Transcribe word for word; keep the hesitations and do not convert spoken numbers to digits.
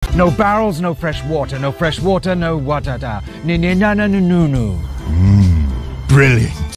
No barrels, no fresh water. No fresh water, no water. Ni ni na na nu nu nu. Brilliant.